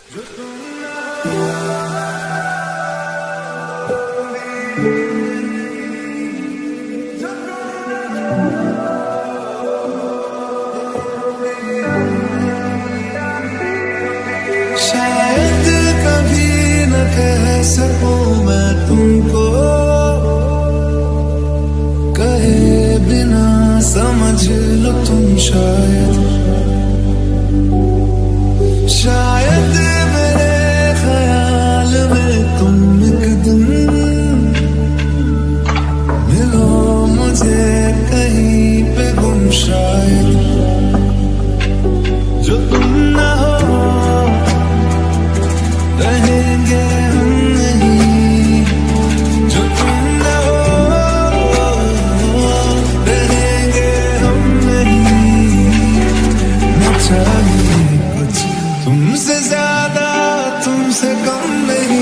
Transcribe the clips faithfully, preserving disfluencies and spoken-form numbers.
शायद कभी न कह सकूं मैं तुमको, कहे बिना समझ लो तुम शायद। शायद मेरे ख्याल में तुम एक दिन मिलो मुझे कहीं पे गुम शायद। जो तुम ना हो रहेंगे हम नहीं, जो तुम ना हो रहेंगे हम नहीं। न चाहिए कुछ तुमसे ज्यादा तुमसे कम नहीं।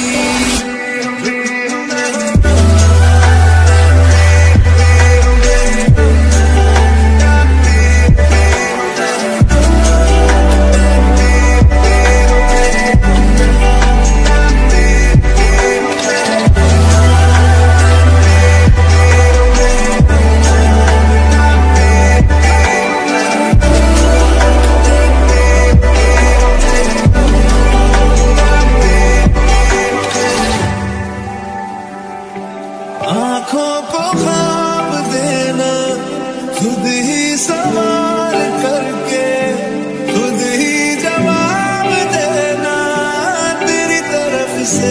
आँखों को ख्वाब देना खुद ही सवाल करके, खुद ही जवाब देना तेरी तरफ से।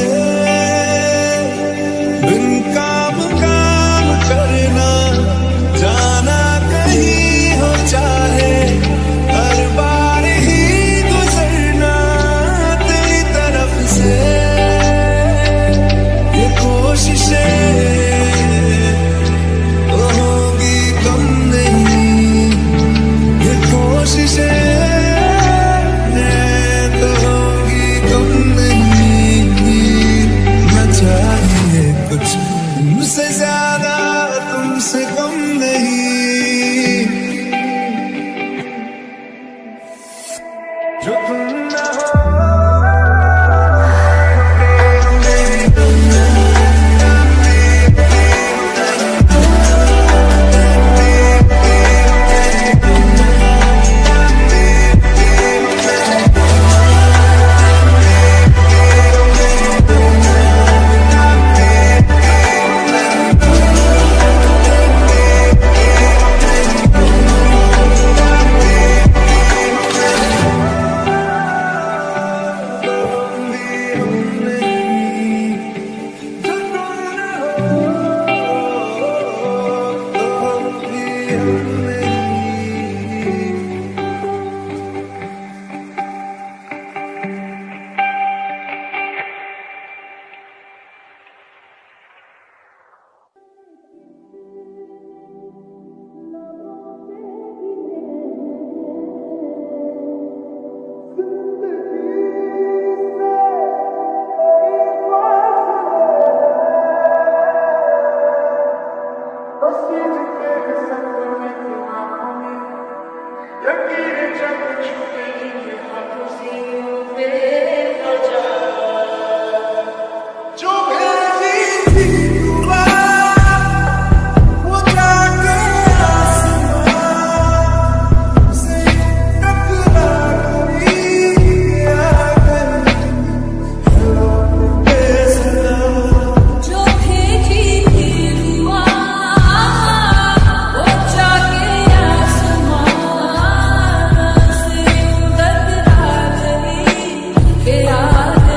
बिन काम काम करना जाना कहीं हो चाहे, हर बार ही गुजरना तेरी तरफ से। ये कोशिशें तुमसे ज्यादा तुमसे कम नहीं। जो तुम ना हो Yeah.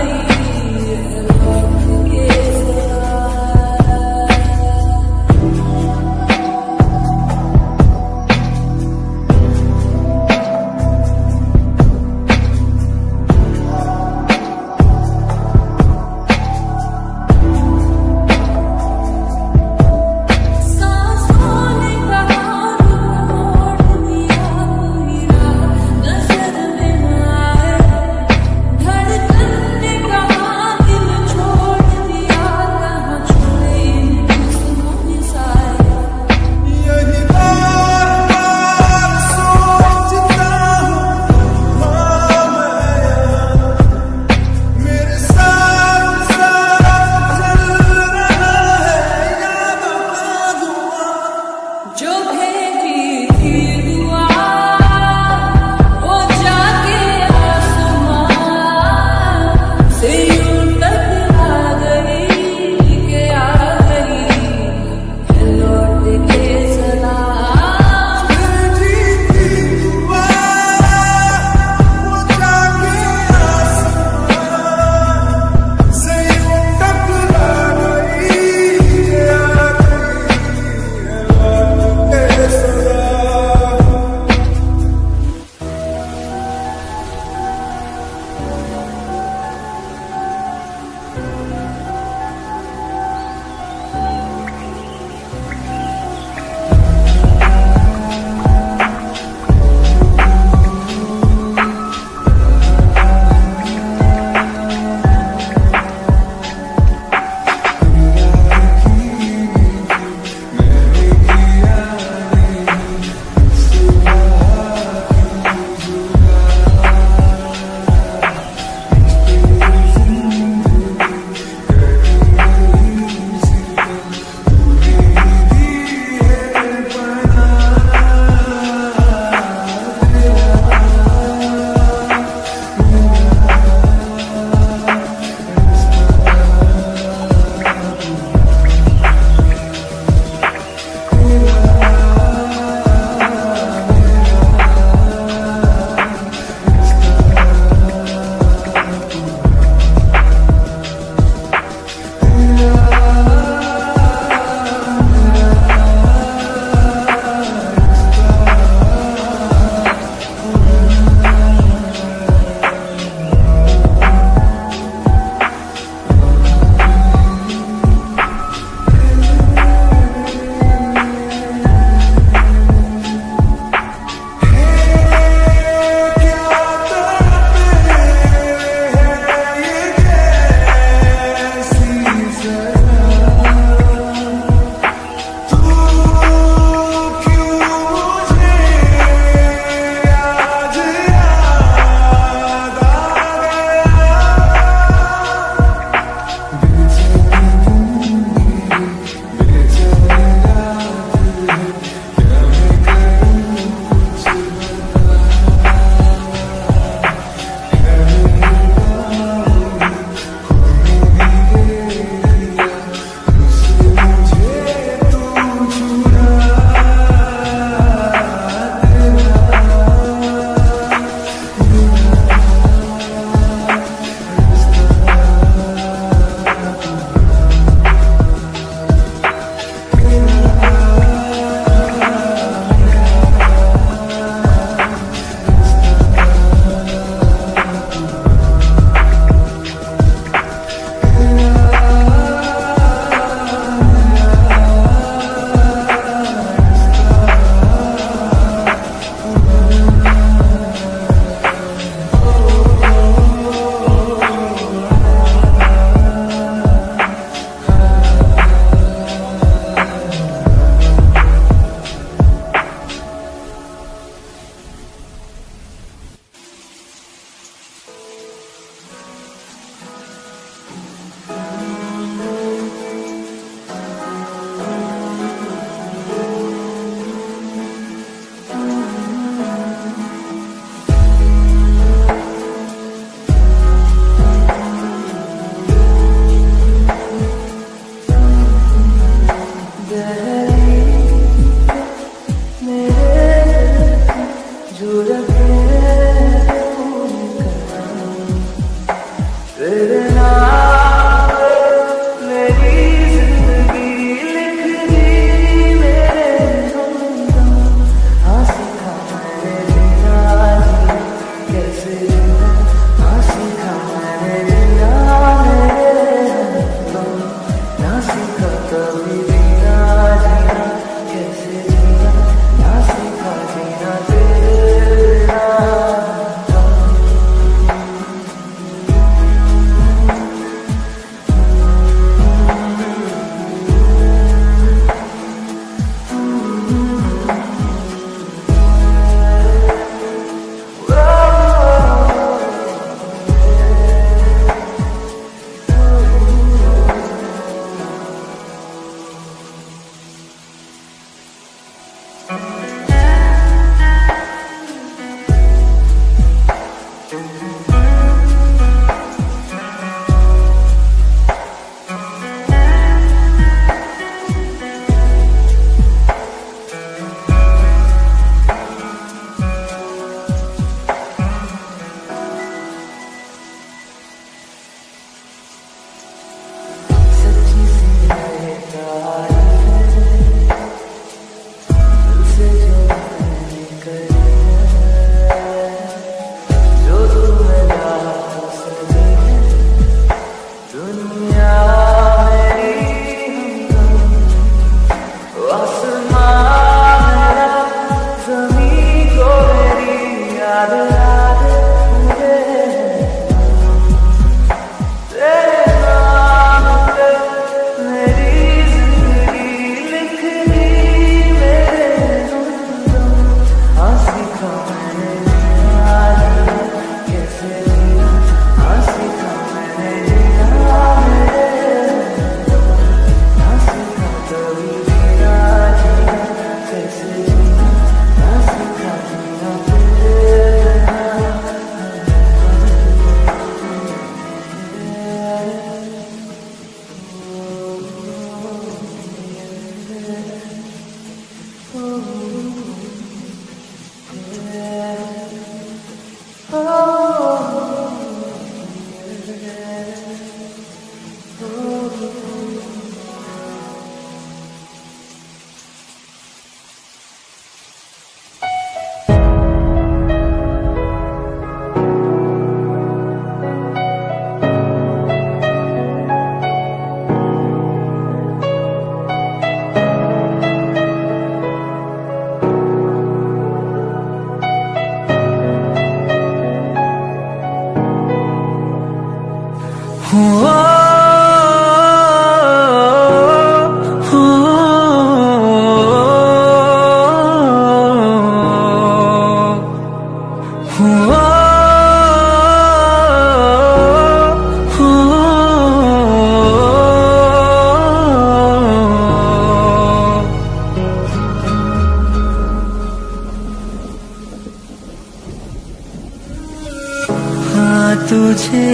तुझे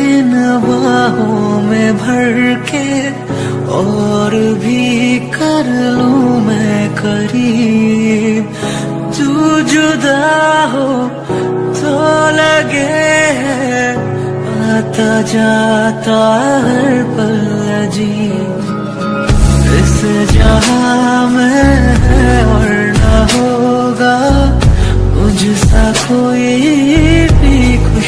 नवाहों में भर के और भी कर लूं मैं करीब, तू जुदा हो तो लगे आता जाता हर पल अजीब। इस जहां में है और न होगा मुझसा कोई भी खुश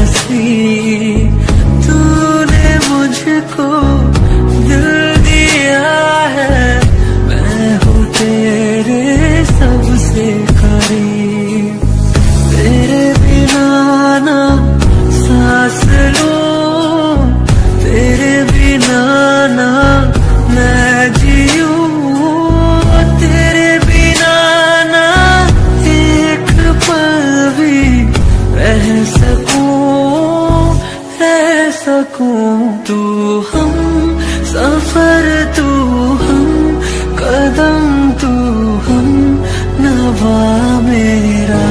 नसीब। तूने मुझको दिल दिया है, मैं हूँ तेरे सबसे करीब। तेरे बिना ना सांस लूं, तेरे बिना ना मैं जीऊं, तेरे बिना ना एक पल भी रह सकूं, रह सकूं। तू हम सफर, तू हम कदम, तू हम नवा मेरा।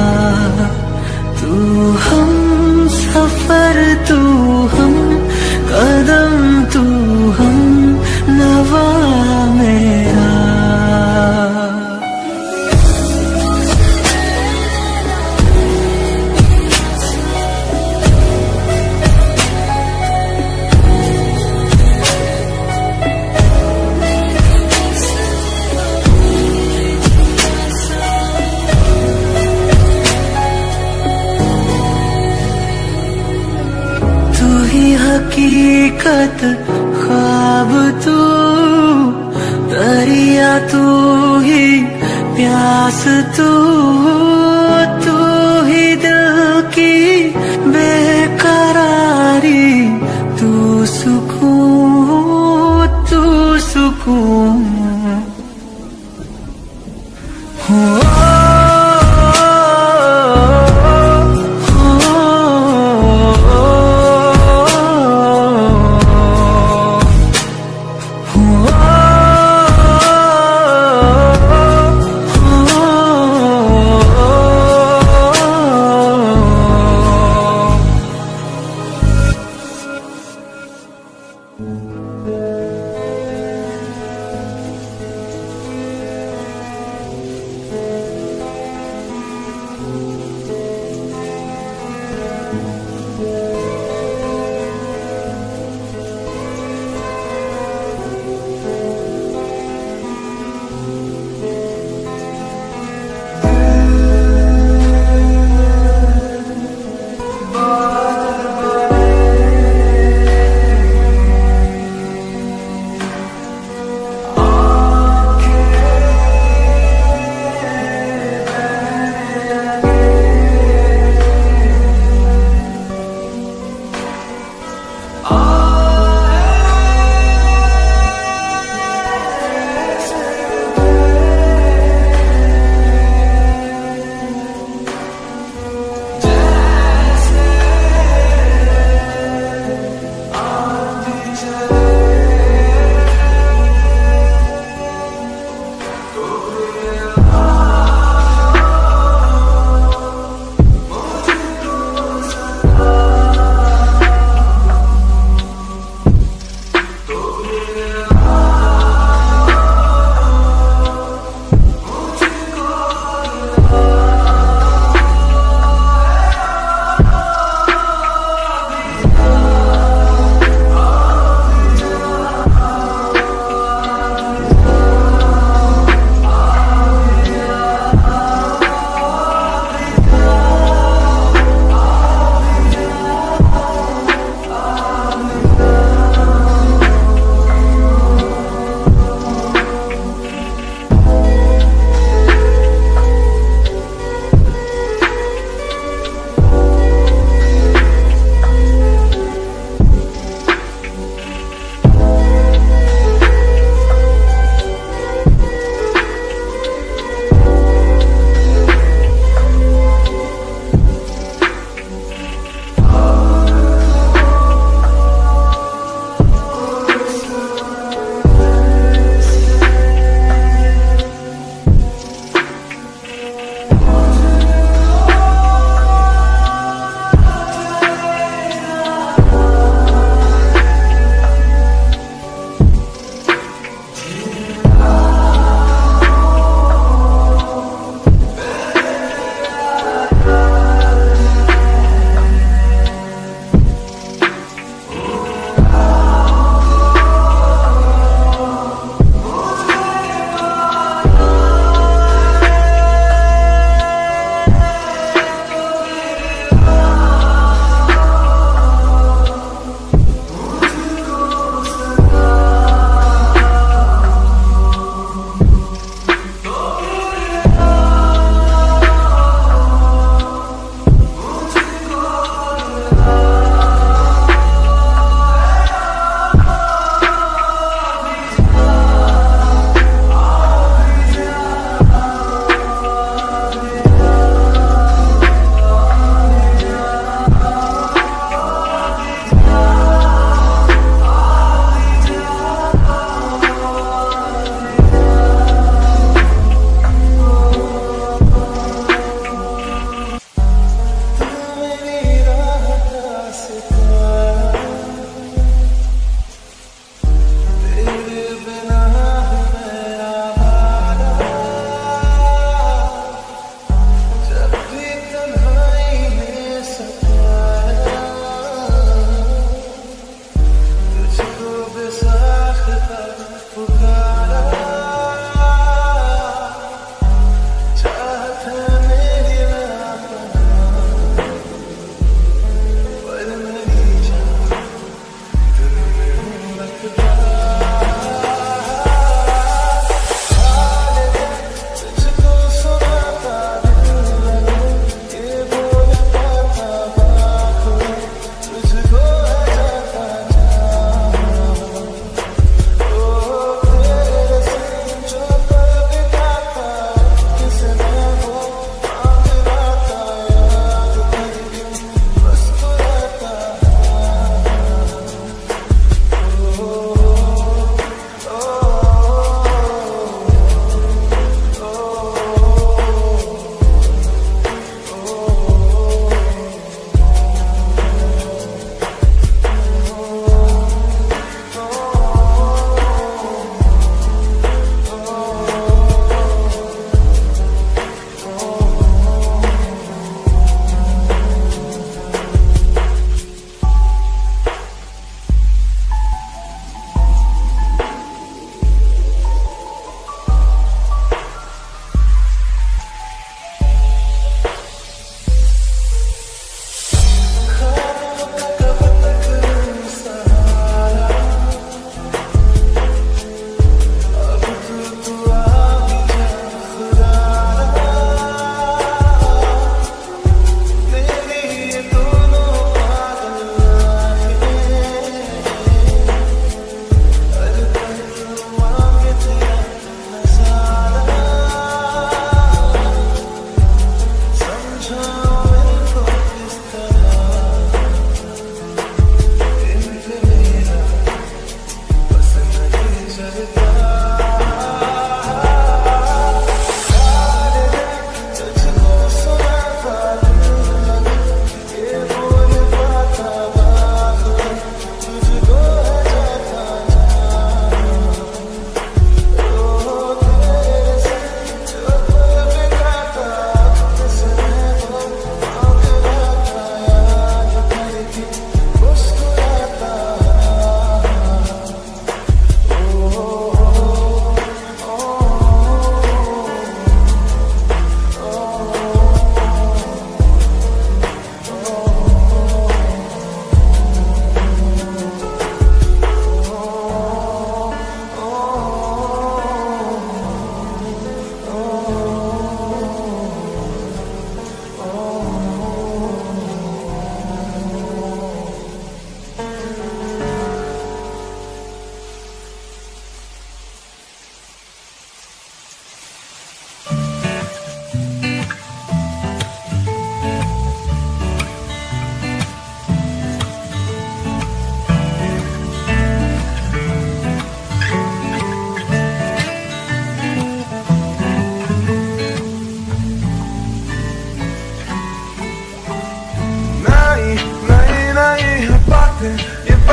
तू हम सफर, तू हम कदम, तू हम नवा मेरा। हकीकत ख्वाब तू, दरिया तू ही प्यास तू, तू ही दिल की बेकरारी, तू सुकून, तू सुकून हो।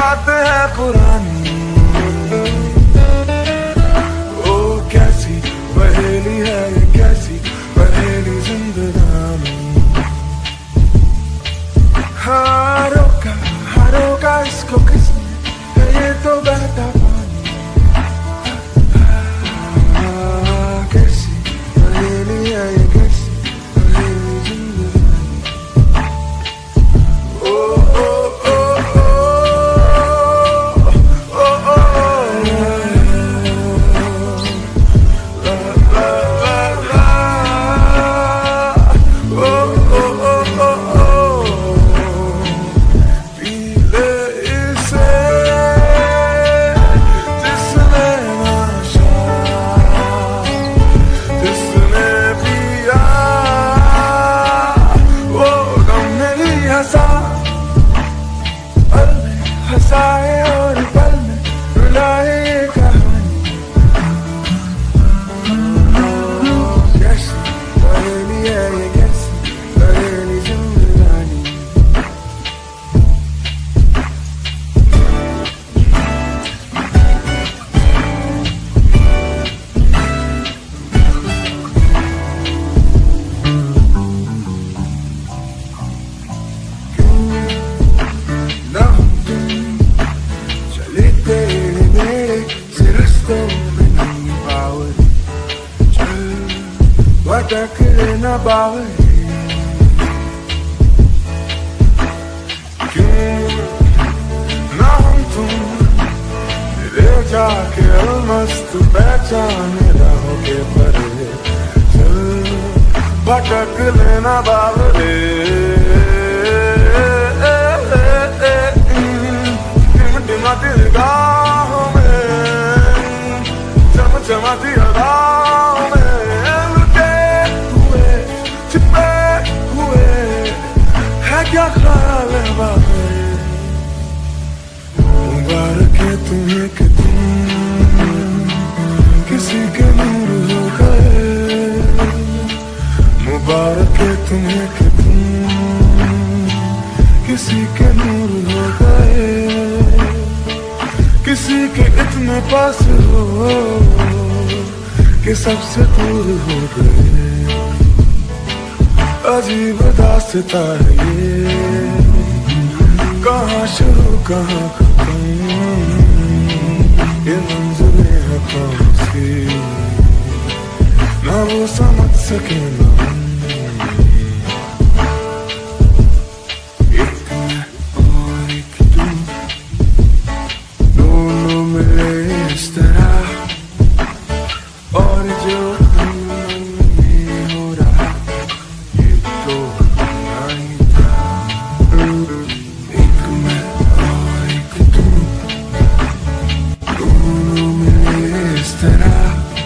बात है पुरानी, ओ कैसी पहेली है ये, कैसी पहेली जिंदगानी। हाँ रोका हाँ रोका इसको किसने, ये तो बहता पानी। हाँ कैसी पहेली है ये, कैसी पहेली जिंदगानी। ओ ओ ओ ओ ओ ला ला ला ला, ओ ओ ओ ओ पी ले इसे जिसने नशा, जिसने पिया वो गम नहीं हंसा, पल में हंसाए और पल में रुलाए ये कहानी। कैसी पहेली है ये, कैसी पहेली जिंदगानी। ना तुम चले तेरे मेरे से रास्तों में नहीं बावरी, चल भटक ना बावरी। क्यों ना हम तुम ले जाके मस्त पहचाने रहोगे परे, चल भटक लेना बावरी। टिमटिमाती निगाहों में, चमचमाती अदाओं में, लुटे हुए छिपे हुए है क्या ख्याल है बाबे। मुबारक है तुम्हें कि तुम किसी के नूर हो गए, मुबारक है तुम्हें कि तुम किसी के नूर हो गए, किसी के इतने पास हो कि सबसे दूर हो गए। अजीब दास्तां है ये, कहाँ शुरू कहाँ खत्म, ये मंज़िलें हैं कौन सी, ना वो समझ सके ना हम। एक मैं और एक तू, दोनों मिले इस तरह, और जो तन मन में हो रहा ये तो होना ही था। एक मैं और एक तू, दोनों मिले इस तरह,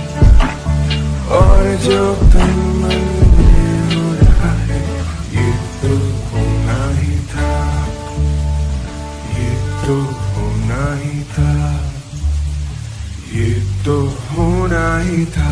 और जो तन मन में हो रहा है ये तो होना ही था, ये तो होना ही था, ये तो होना ही था।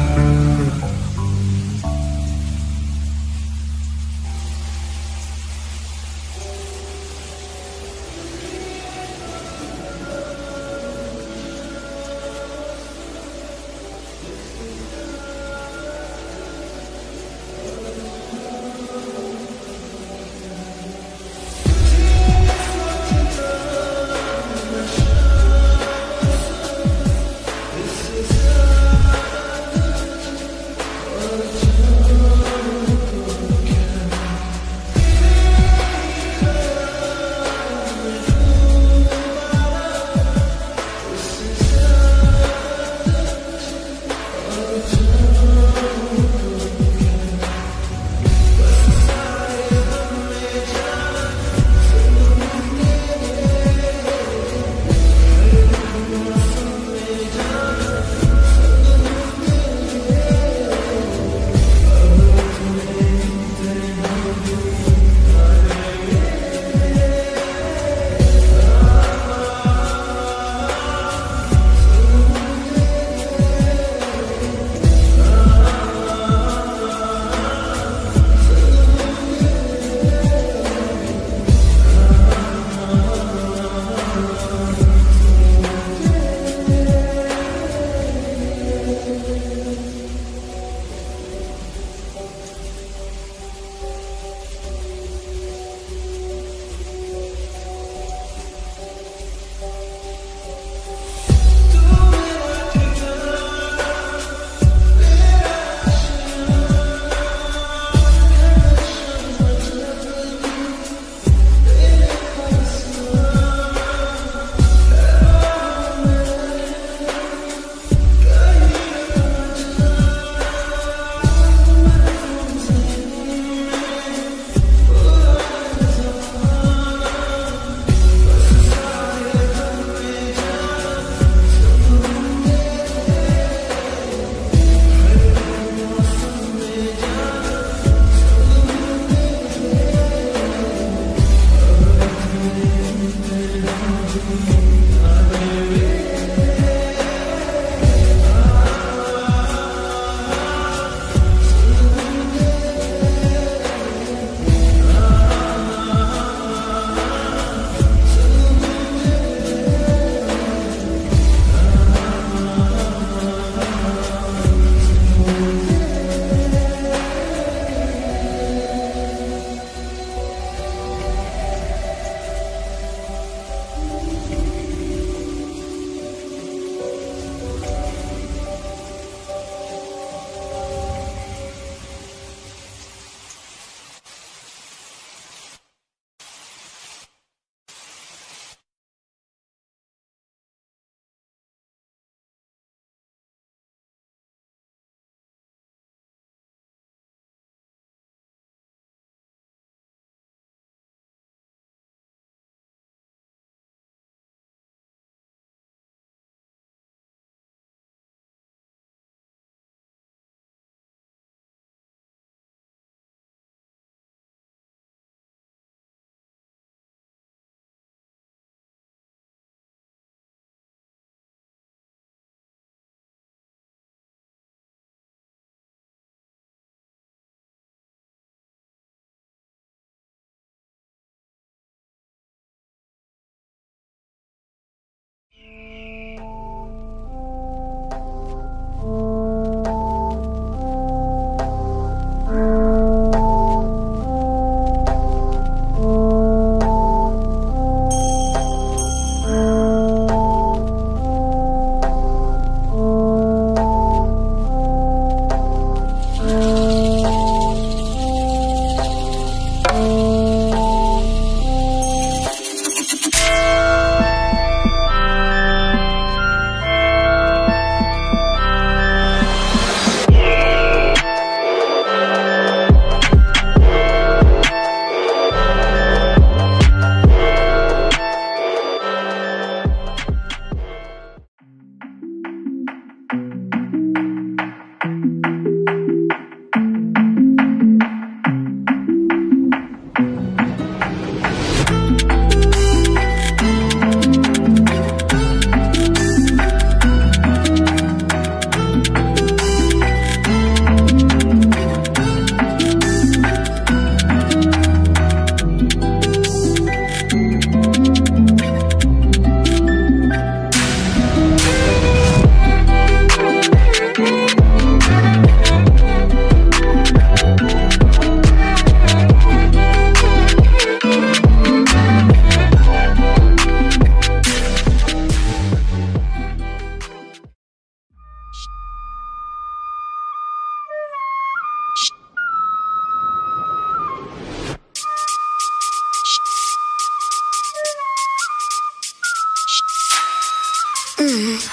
Mm.